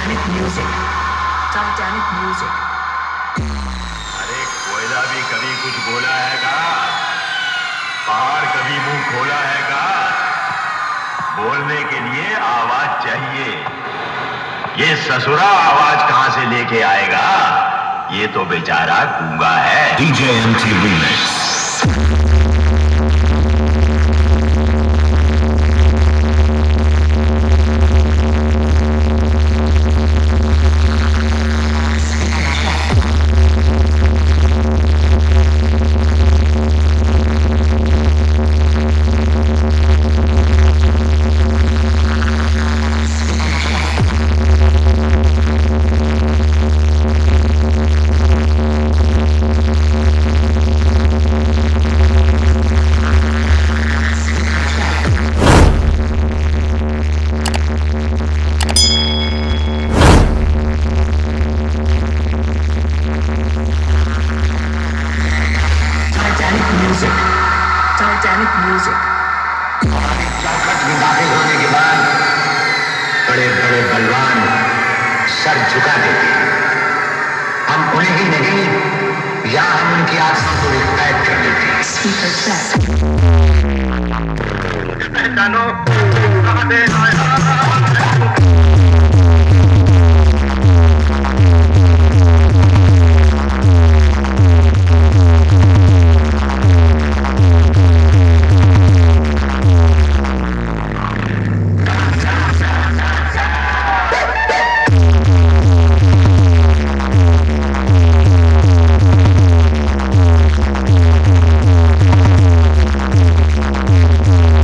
Titanic music. Titanic music. अरे कोयला भी कभी कुछ बोला है का? पहाड़ कभी मुंह खोला है का? बोलने के लिए आवाज चाहिए। ये ससुरा आवाज कहां से लेके आएगा? ये तो बेचारा गूंगा है। DJ MT Remix. Titanic music. चौखट में दाखिल होने के बाद बड़े बड़े बलवान सर झुका देते हैं। हम उन्हें ही नहीं या हम उनकी आत्मा को भी कैद कर देते हैं। Speaker set.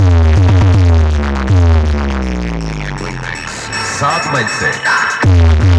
South Wednesday.